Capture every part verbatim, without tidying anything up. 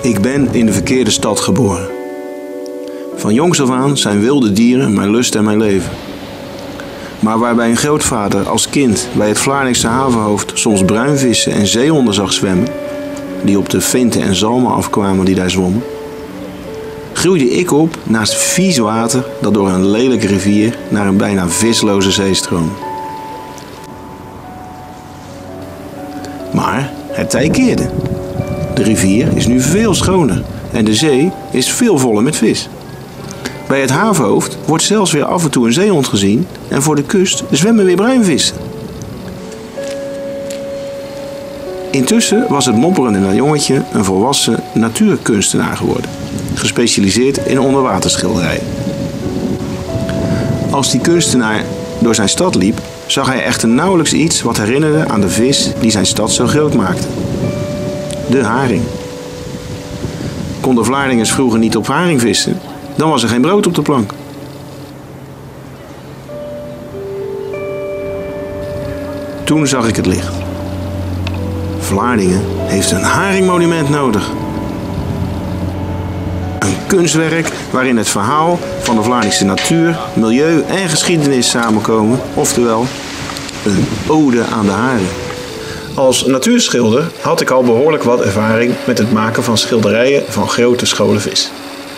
Ik ben in de verkeerde stad geboren. Van jongs af aan zijn wilde dieren mijn lust en mijn leven. Maar waar bij een grootvader als kind bij het Vlaardingse havenhoofd soms bruinvissen en zeehonden zag zwemmen, die op de vinten en zalmen afkwamen die daar zwommen, groeide ik op naast vies water dat door een lelijke rivier naar een bijna visloze zee stroomde. Maar het tij keerde. De rivier is nu veel schoner en de zee is veel voller met vis. Bij het havenhoofd wordt zelfs weer af en toe een zeehond gezien en voor de kust zwemmen weer bruinvissen. Intussen was het mopperende jongetje een volwassen natuurkunstenaar geworden, gespecialiseerd in onderwaterschilderijen. Als die kunstenaar door zijn stad liep, zag hij echter nauwelijks iets wat herinnerde aan de vis die zijn stad zo groot maakte. De haring. Konden Vlaardingers vroeger niet op haring vissen, dan was er geen brood op de plank. Toen zag ik het licht. Vlaardingen heeft een haringmonument nodig. Een kunstwerk waarin het verhaal van de Vlaardingse natuur, milieu en geschiedenis samenkomen, oftewel een ode aan de haring. Als natuurschilder had ik al behoorlijk wat ervaring met het maken van schilderijen van grote scholen vis.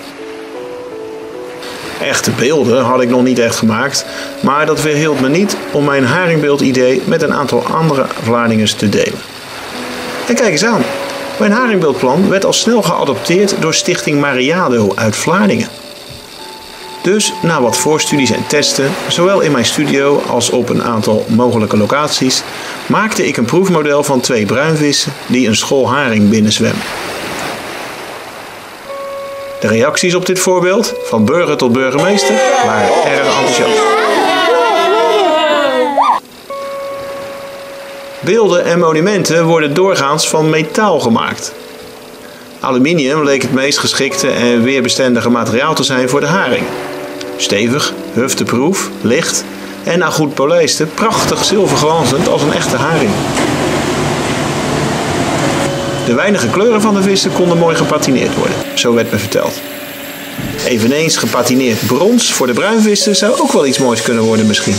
Echte beelden had ik nog niet echt gemaakt, maar dat weerhield me niet om mijn haringbeeldidee met een aantal andere Vlaardingers te delen. En kijk eens aan, mijn haringbeeldplan werd al snel geadopteerd door Stichting Mariado uit Vlaardingen. Dus na wat voorstudies en testen, zowel in mijn studio als op een aantal mogelijke locaties, maakte ik een proefmodel van twee bruinvissen die een school haring binnenzwemmen. De reacties op dit voorbeeld, van burger tot burgemeester, waren erg enthousiast. Beelden en monumenten worden doorgaans van metaal gemaakt. Aluminium leek het meest geschikte en weerbestendige materiaal te zijn voor de haring. Stevig, hufteproef, licht en na goed polijsten prachtig zilverglanzend als een echte haring. De weinige kleuren van de vissen konden mooi gepatineerd worden, zo werd me verteld. Eveneens gepatineerd brons voor de bruinvissen zou ook wel iets moois kunnen worden misschien.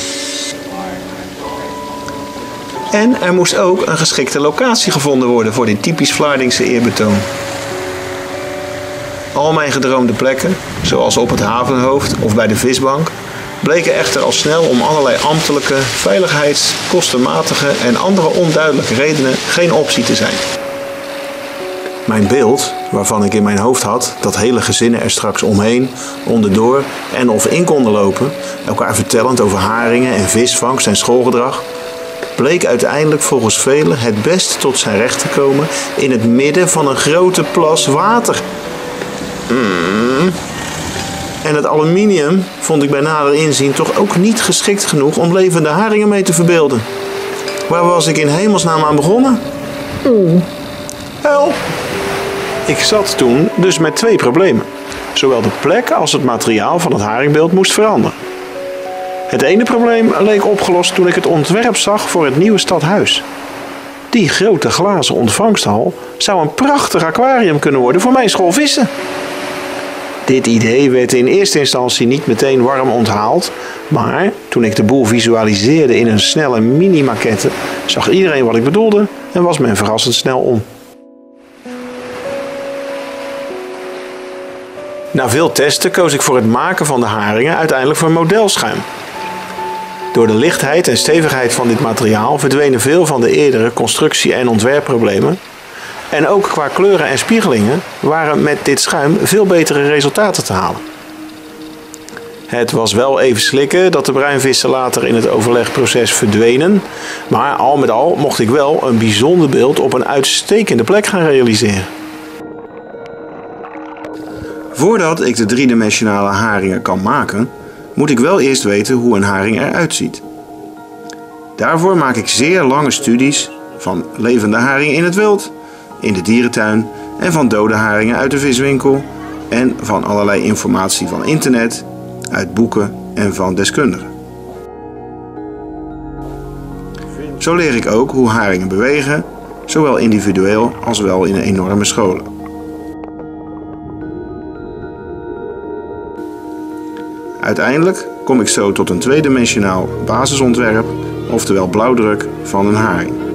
En er moest ook een geschikte locatie gevonden worden voor dit typisch Vlaardingse eerbetoon. Al mijn gedroomde plekken, zoals op het havenhoofd of bij de visbank, bleken echter al snel om allerlei ambtelijke, veiligheids-, kostenmatige en andere onduidelijke redenen geen optie te zijn. Mijn beeld, waarvan ik in mijn hoofd had dat hele gezinnen er straks omheen, onderdoor en of in konden lopen, elkaar vertellend over haringen en visvangst en schoolgedrag, bleek uiteindelijk volgens velen het best tot zijn recht te komen in het midden van een grote plas water. Mm. En het aluminium vond ik bij nader inzien toch ook niet geschikt genoeg om levende haringen mee te verbeelden. Waar was ik in hemelsnaam aan begonnen? Mm. Wel, ik zat toen dus met twee problemen. Zowel de plek als het materiaal van het haringbeeld moest veranderen. Het ene probleem leek opgelost toen ik het ontwerp zag voor het nieuwe stadhuis. Die grote glazen ontvangsthal zou een prachtig aquarium kunnen worden voor mijn school vissen. Dit idee werd in eerste instantie niet meteen warm onthaald, maar toen ik de boel visualiseerde in een snelle mini-maquette, zag iedereen wat ik bedoelde en was men verrassend snel om. Na veel testen koos ik voor het maken van de haringen uiteindelijk voor modelschuim. Door de lichtheid en stevigheid van dit materiaal verdwenen veel van de eerdere constructie- en ontwerpproblemen. En ook qua kleuren en spiegelingen waren met dit schuim veel betere resultaten te halen. Het was wel even slikken dat de bruinvissen later in het overlegproces verdwenen, maar al met al mocht ik wel een bijzonder beeld op een uitstekende plek gaan realiseren. Voordat ik de driedimensionale haringen kan maken, moet ik wel eerst weten hoe een haring eruit ziet. Daarvoor maak ik zeer lange studies van levende haringen in het wild, in de dierentuin en van dode haringen uit de viswinkel en van allerlei informatie van internet, uit boeken en van deskundigen. Zo leer ik ook hoe haringen bewegen, zowel individueel als wel in enorme scholen. Uiteindelijk kom ik zo tot een tweedimensionaal basisontwerp, oftewel blauwdruk van een haring.